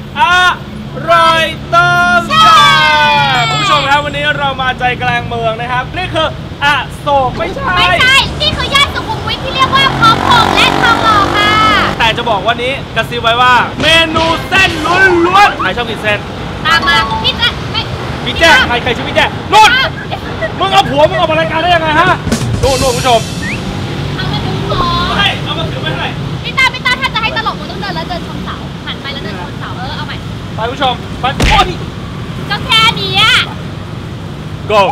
อร่อยต้มยำคุณผู้ชมครับวันนี้เรามาใจกลางเมืองนะครับนี่คืออโศกไม่ใช่นี่คือย่านสุขุมวิทที่เรียกว่าพร้อมพงษ์และทองหล่อค่ะแต่จะบอกวันนี้กระซิบไว้ว่าเมนูเส้นล้วนๆใครชอบกินเส้นตามมาพี่แจ๊ใครชื่อพี่แจ๊นู่นมึงเอาผัวมึงออกมารายการได้ยังไงฮะนู่นคุณผู้ชมเอามาดูหมอเอามาถือไว้ให้พี่ตาถ้าจะให้ตลกมึงต้องเดินแล้วเดินชนเสาหันไปแล้วเดินชนเสาเอาใหม่ไปผู้ชมไปโอ้ยก็แค่นี้อะ go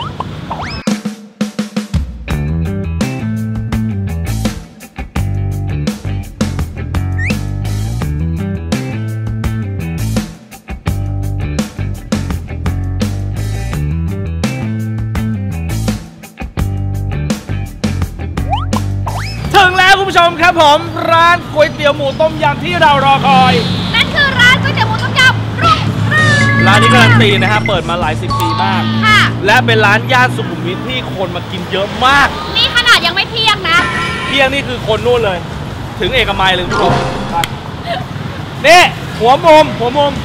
คุณผู้ชมครับผมร้านก๋วยเตี๋ยวหมูต้มยำที่เรารอคอยนั่นคือร้านก๋วยเตี๋ยวหมูต้มยำรุ่งเรืองร้านนี้การันตีนะฮะเปิดมาหลาย10 ปีมากค่ะและเป็นร้านย่านสุขุมวิทที่คนมากินเยอะมากนี่ขนาดยังไม่เที่ยงนะเที่ยงนี่คือคนนู่นเลยถึงเอกมัยเลยคุณผู้ชมนี่หัวมุม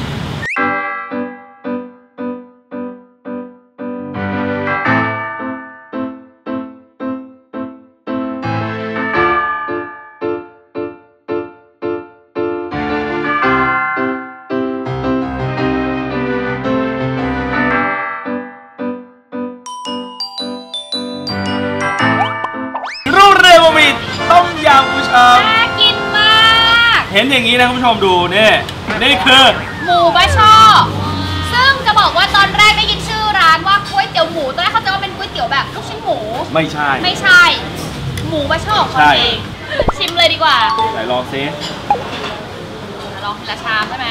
ต้มยำคุณผู้ชมน่ากินมากเห็นอย่างนี้นะคุณผู้ชมดูนี่คือหมูบะช่อซึ่งจะบอกว่าตอนแรกได้ยินชื่อร้านว่าก๋วยเตี๋ยวหมูตอนแรกเขาจะว่าเป็นก๋วยเตี๋ยวแบบลูกชิ้นหมูไม่ใช่หมูบะช่อของเขาเองชิมเลยดีกว่าไหนลองซิลองทีละชามใช่ไหม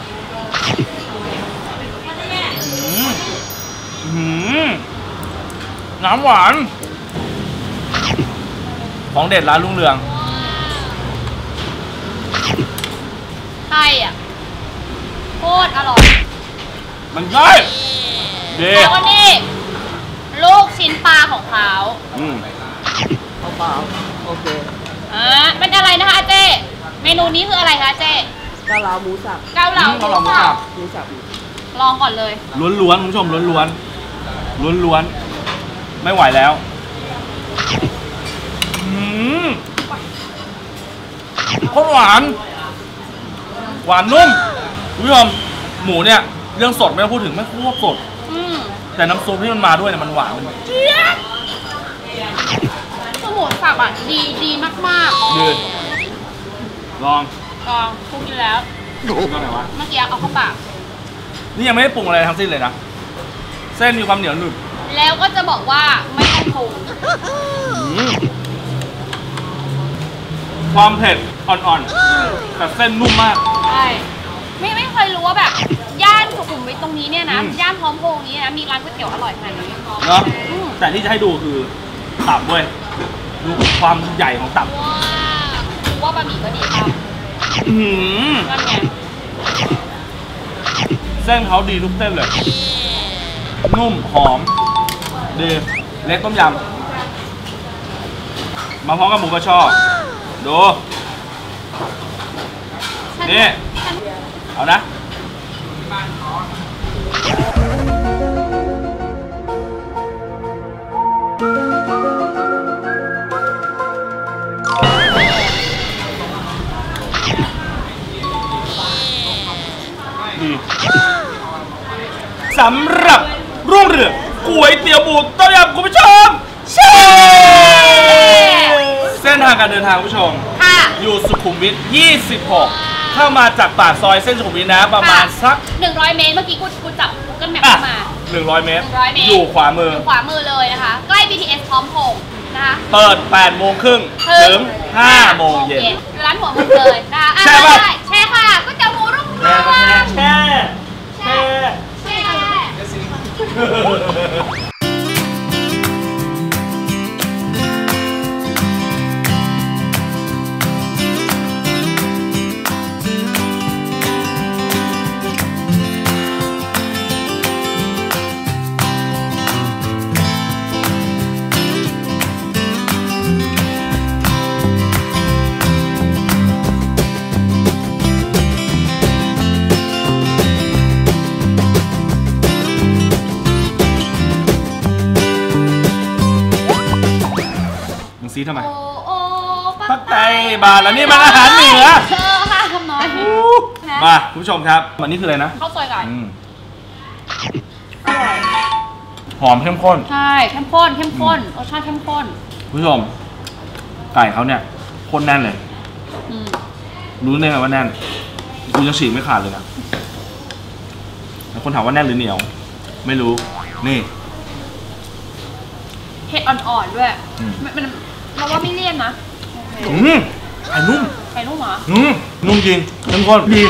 น้ำหวานของเด็ดร้านรุ่งเรืองใช่อ่ะโคตรอร่อยมันได้ดีแล้วก็นี่ลูกชิ้นปลาของเขาเปล่าโอเคเป็นอะไรนะคะอาเจ้เมนูนี้คืออะไรคะเจ้เกาเหลาหมูสับลองก่อนเลยล้วนๆคุณผู้ชมล้วนไม่ไหวแล้วโคตรหวานนุ่มคุณผู้ชมหมูเนี่ยเรื่องสดไม่ต้องพูดถึงไม่โคตรสดแต่น้ำซุปที่มันมาด้วยเนี่ยมันหวานเจี๊ยบหมูสับอ่ะดีมากๆยืนลองปรุงกินแล้วเมื่อกี้เอาเข้าปากนี่ยังไม่ได้ปรุงอะไรทั้งสิ้นเลยนะเส้นมีความเหนียวหนึบแล้วก็จะบอกว่าไม่ต้องปรุงความเผ็ดอ่อนๆแต่เส้นนุ่มมากใช่ไม่เคยรู้ว่าแบบย่านสุขุมวิทตรงนี้เนี่ยนะย่านพร้อมพงษ์นี้นะมีร้านก๋วยเตี๋ยวอร่อยขนาดนี้เนาะแต่ที่จะให้ดูคือตับเว้ยดูความใหญ่ของตับดูว่าบะหมี่ก็ดีครับนั่นไงเส้นเขาดีทุกเส้นเลยนุ่มหอมดีเล็กต้มยำมาพร้อมกับหมูกระชอกดูนี่เอานะสำหรับรุ่งเรืองก๋วยเตี๋ยวหมูต้มยำคุณผู้ชมเส้นทางการเดินทางคุณผู้ชมอยู่สุขุมวิท26เข้ามาจากปากซอยเส้นสุขุมวิทนะประมาณสัก 100 เมตรเมื่อกี้กูจับกันแมปมา 100 เมตรอยู่ขวามือเลยนะคะใกล้ BTS พร้อมพงษ์นะคะเปิด 8:30 ถึง 5 โมงเย็นร้านหัวมุมเลยนะคะแช่ค่ะก๋วยเตี๋ยวหมูรุ่งเรืองแช่ทำไมโอ้โอ้ปักไตบาทแล้วนี่มันอาหารเหนือค่ะทำน้อยมาคุณผู้ชมครับวันนี้คืออะไรนะข้าวซอยไก่อร่อยหอมเข้มข้นใช่เข้มข้นรสชาติเข้มข้นคุณผู้ชมไก่เขาเนี่ยข้นแน่นเลยรู้ได้ไงว่าแน่นกูยังฉีกไม่ขาดเลยนะแล้วคนถามว่าแน่นหรือเหนียว ไม่รู้นี่เผ็ดอ่อนๆด้วยมันเราว่าไม่เลี่ยนนะไข่นุ่มไข่นุ่มเหรอนุ่มจริงเข้มข้นดี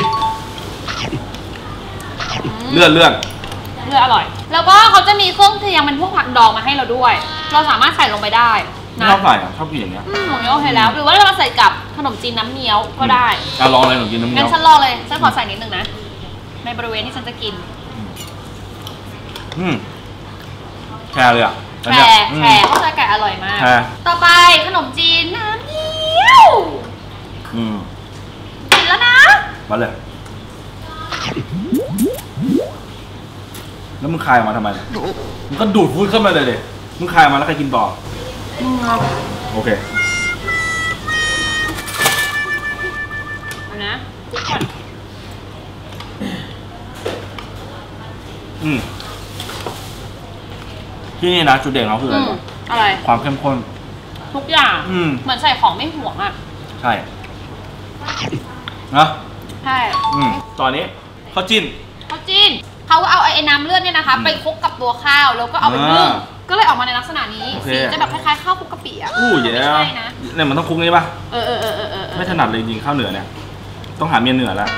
เลือดอร่อยแล้วก็เขาจะมีเครื่องเคียงเป็นพวกผักดองมาให้เราด้วย เราสามารถใส่ลงไปได้นะชอบใส่ชอบกินอย่างเงี้ยหมูเนี้ยโอเคแล้วหรือว่าเราใส่กับขนมจีนน้ำเงี้ยวก็ได้ลองเลยขนมจีนน้ำเงี้ยวงั้นฉันลองเลยฉันขอใส่นิดนึงนะในบริเวณที่ฉันจะกินแช่เลยอ่ะแช่ข้าวซอยไก่อร่อยมากต่อไปขนมจีนน้ำเงี้ยวกินแล้วนะมาเลยแล้วมึงคายออกมาทำไมมึงก็ดูดฟูดเข้ามาเลยดิมึงคายออกมาแล้วใครกินต่อโอเคเอานะก่อนที่นี่นะจุดเด่นเขาคืออะไรอะไรความเข้มข้นทุกอย่างเหมือนใส่ของไม่ห่วงอ่ะใช่นะใช่ตอนนี้ข้าวจิ้นเขาเอาไอ้น้ำเลือดเนี่ยนะคะไปคลุกกับตัวข้าวแล้วก็เอาไปนึ่งก็เลยออกมาในลักษณะนี้สีจะแบบคล้ายๆข้าวคลุกกะปิอ่ะไม่ใช่นะเนี่ยมันต้องคลุกนี้ป่ะไม่ถนัดเลยจริงข้าวเหนือเนี่ยต้องหาเมียเหนือแล้ว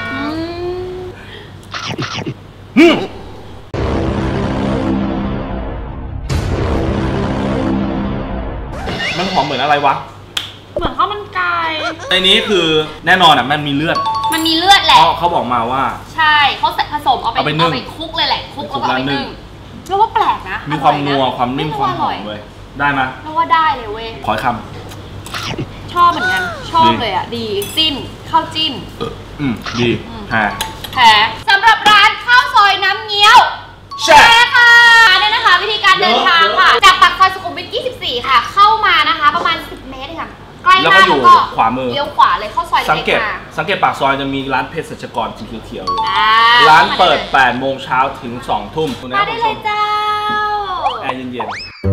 มันหอมเหมือนอะไรวะเหมือนข้าวมันไก่ในนี้คือแน่นอนอ่ะมันมีเลือดแหละเขาบอกมาว่าใช่เขาผสมเอาไปคลุกเลยแหละคลุกแล้วก็เอาไปนึ่งแล้วว่าแปลกนะมีความนัวความนิ่มความหอมเลยได้ไหมแล้วว่าได้เลยเว้ยขอคำชอบเหมือนกันชอบเลยอ่ะดีจิ้นข้าวจิ้นดีแพ้สำหรับร้านข้าวซอยน้ำเงี้ยวแช่ค่ะเนี่ยนะคะวิธีการเดินทางค่ะจากปากซอยสุขุมวิท 24 ค่ะเข้ามานะคะประมาณ10 เมตรค่ะใกล้มากแล้วก็อยู่ขวามือเลี้ยวขวาเลยเข้าซอยสังเกตปากซอยจะมีร้านเภสัชกรสีเขียวๆร้านเปิด8 โมงเช้าถึง2 ทุ่มมาได้เลยเจ้าแอร์เย็น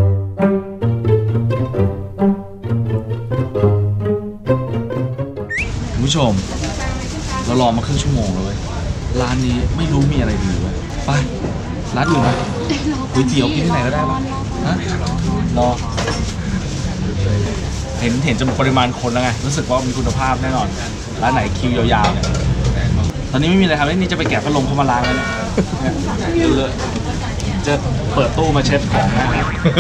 ๆคุณผู้ชมเรารอมาครึ่งชั่วโมงเลยร้านนี้ไม่รู้มีอะไรดีเลยไปร้านอื่นไหมก๋วยเตี๋ยวกินที่ไหนก็ได้ปะฮะรอเห็นจำนวนปริมาณคนแล้วไงรู้สึกว่ามีคุณภาพแน่นอนร้านไหนคิวยาวๆเนี่ยตอนนี้ไม่มีอะไรทำนี่จะไปแกะพัดลมเข้ามาล้างแล้วเนี่ยจะเปิดตู้มาเช็ดของนะ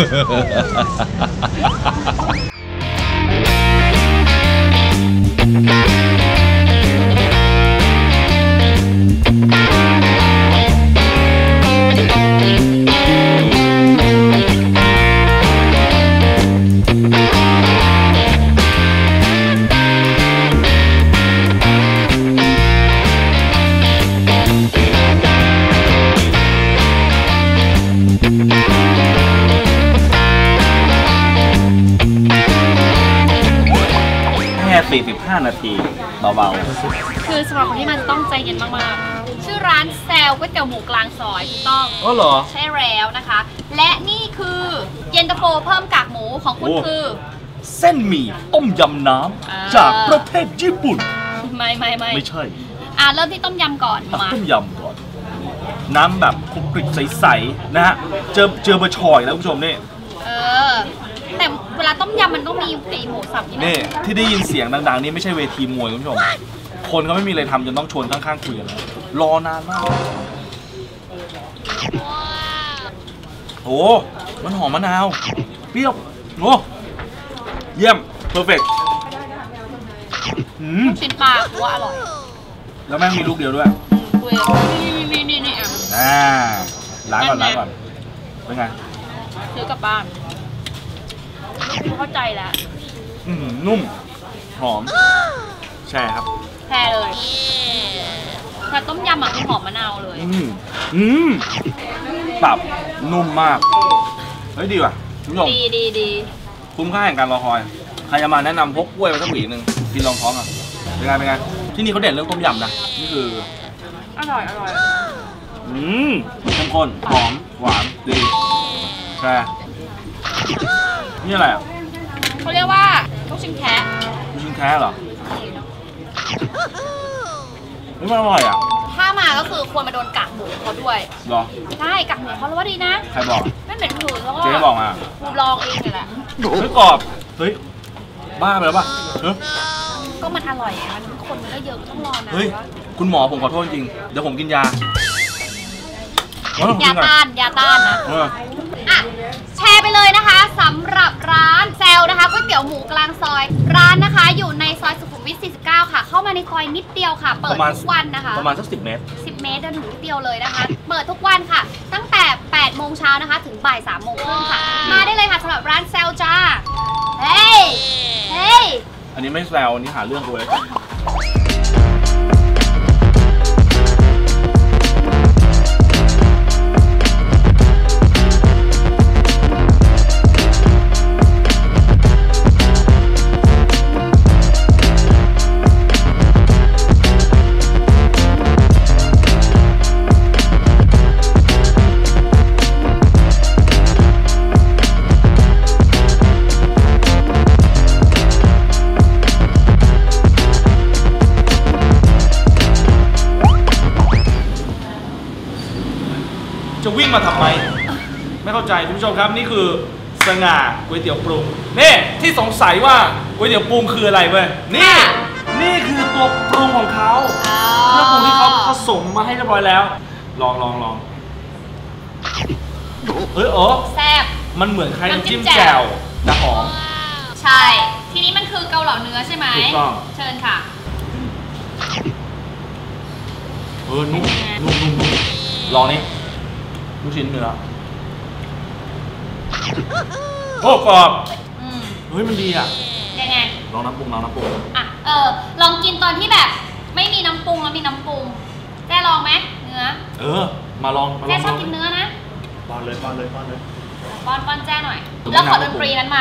45 นาทีเบาๆคือสำหรับคนที่มันต้องใจเย็นมากๆชื่อร้านแซลก๋วยเตี๋ยวหมูกลางซอยถูกต้องเหรอใช่แล้วนะคะและนี่คือเย็นตาโฟเพิ่มกากหมูของคุณคือเส้นหมี่ต้มยำน้ำจากประเทศญี่ปุ่นไม่ใช่เริ่มที่ต้มยำก่อนมาต้มยำก่อนน้ำแบบคลุกคลิกใสๆนะฮะเจอเบอร์ชอยแล้วคุณผู้ชมนี่แต่เวลาต้มยำมันต้องมีไอหมูสับนี่ที่ได้ยินเสียงดังๆนี่ไม่ใช่เวทีมวยคุณผู้ชมคนก็ไม่มีอะไรทำจนต้องชวนข้างๆคุยกันรอนานมากโอ้มันหอมมะนาวเปรี้ยวโอ้เยี่ยมเพอร์เฟกต์ชิ้นปลาว่าอร่อยแล้วแม่งมีลูกเดียวด้วยนี่ล้างก่อนเป็นไงซื้อกลับบ้านเข้าใจแล้วนุ่มหอมแช่ครับแช่เลยแต่ต้มยำคือหอมมะนาวเลยตับนุ่มมากเฮ้ยดีว่ะคุณผู้ชมดีคุ้มค่าแห่งการรอคอยใครจะมาแนะนำพกกล้วยมาสักหวีหนึ่งกินรองท้องอ่ะเป็นไงเป็นไงที่นี่เขาเด่นเรื่องต้มยำนะนี่คืออร่อยเข้มข้นหอมหวานดีแช่นี่อะไรอ่ะเขาเรียกว่าลูกชิ้นแคะลูกชิ้นแคะเหรอไม่อร่อยอ่ะถ้ามาก็คือควรมาโดนกากหมูเขาด้วยหรอใช่กากหมูเขาแล้วว่าดีนะใครบอกไม่เหม็นหืนแล้วก็เจ๊บอกมากูลองเองนี่แหละเฮ้ยกรอบเฮ้ยบ้าไปแล้วป่ะก็มันอร่อยมันคนมันก็เยอะต้องรอนะเฮ้ยคุณหมอผมขอโทษจริงเดี๋ยวผมกินยาต้านนะอ่ะแชร์ไปเลยนะคะสำหรับร้านแซลนะคะก๋วยเตี๋ยวหมูกลางซอยร้านนะคะอยู่ในซอยสุขุมวิท 49 ค่ะเข้ามาในซอยนิดเดียวค่ะเปิดทุกวันนะคะประมาณสัก10 เมตร 10 เมตรเดินถึงนิดเดียวเลยนะคะเปิดทุกวันค่ะตั้งแต่8 โมงเช้านะคะถึงบ่าย3 โมงครึ่งค่ะมาได้เลยค่ะสำหรับร้านแซลจ้าเฮ้ยอันนี้ไม่แซลอันนี้หาเรื่องกูเลยจะวิ่งมาทำไมไม่เข้าใจคุณผู้ชมครับนี่คือสง่าก๋วยเตี๋ยวปรุงนี่ที่สงสัยว่าก๋วยเตี๋ยวปรุงคืออะไรเว้ยนี่คือตัวปรุงของเขาเครื่องปรุงที่เขาผสมมาให้เรียบร้อยแล้วลองแซ่บมันเหมือนคล้ายน้ำจิ้มแจ่วแต่หอมใช่ทีนี้มันคือเกาเหลาเนื้อใช่ไหมถูกต้องเชิญค่ะนุ่มลองนี่ลูกชิ้นเนื้อโอ้กรอบเฮ้ยมันดีอ่ะยังไงลองน้ำปรุงอ่ะลองกินตอนที่แบบไม่มีน้ำปรุงแล้วมีน้ำปรุงแจ้ลองไหมเนื้อมาลองแจ้ชอบกินเนื้อนะป้อนเลยป้อนแจ้หน่อยแล้วขอดนตรีนั้นมา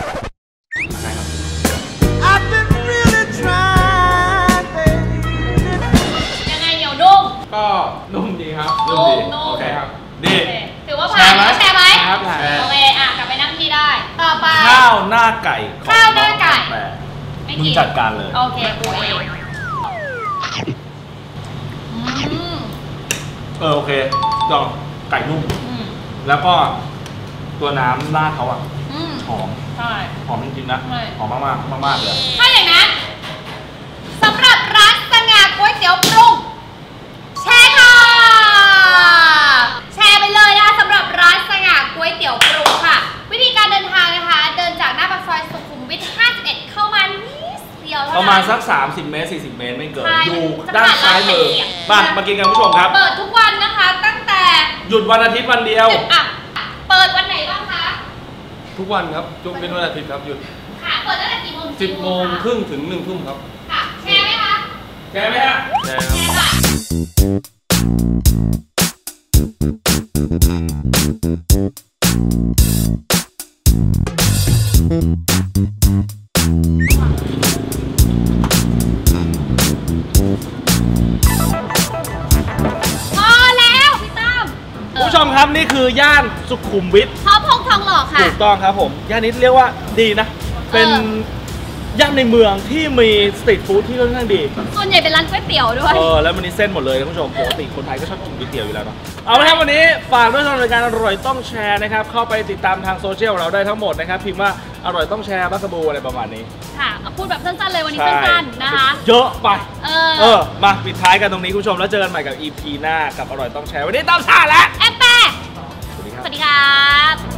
ยังไงเหนียวนุ่มก็นุ่มดีครับนุ่มโอเคครับดีถือว่าผ่านแชร์ไหมครับโอเคกลับไปนั่งที่ได้ต่อไปข้าวหน้าไก่มึงจัดการเลยโอเคกูเองโอเคลองไก่นุ่มแล้วก็ตัวน้ำราดเขาอ่ะหอมใช่หอมจริงๆนะหอมมากเลยถ้าอย่างนั้นสำหรับร้านสง่าก๋วยเตี๋ยวปรุงแชร์ค่ะแชร์ไปเลยนะคะสำหรับร้านสง่าก๋วยเตี๋ยวปรุงค่ะวิธีการเดินทางนะคะเดินจากหน้าปากซอยสุขุมวิท 51 เข้ามานิดเดียวประมาณสัก30 เมตร 40 เมตรไม่เกินอยู่ด้านซ้ายมือมากินกันผู้ชมครับเปิดทุกวันนะคะตั้งแต่หยุดวันอาทิตย์วันเดียวเปิดวันไหนบ้างคะทุกวันครับยกเป็นวันอาทิตย์ครับหยุดค่ะเปิดตั้งแต่กี่โมง 10 โมงครึ่งถึง1 ทุ่มครับค่ะแชร์ไหมคะแชร์ค่ะผู้ชมครับนี่คือย่านสุขุมวิทพงทองหล่อค่ะถูกต้องครับผมย่านนี้เรียกว่าดีนะเป็นย่านในเมืองที่มีสตรีทฟู้ดที่ค่อนข้างดีส่วนใหญ่เป็นร้านก๋วยเตี๋ยวด้วยแล้วมันนี้เส้นหมดเลยท่านผู้ชมปกติคนไทยก็ชอบกินก๋วยเตี๋ยวอยู่แล้วเนาะเอาละครับวันนี้ฝากด้วยสำหรับรายการอร่อยต้องแชร์นะครับเข้าไปติดตามทางโซเชียลของเราได้ทั้งหมดนะครับพิมพ์ว่าอร่อยต้องแชร์บักกะบูอะไรประมาณนี้ค่ะพูดแบบสั้นๆเลยวันนี้สั้นๆนะคะเยอะไปมาปิดท้ายกันตรงนี้คุณผู้ชมแล้วเจอกันใหม่กับ EP หน้ากับอร่อยต้องแชร์วันนี้ต้องท่าแล้วแอปแปะสวัสดีครับ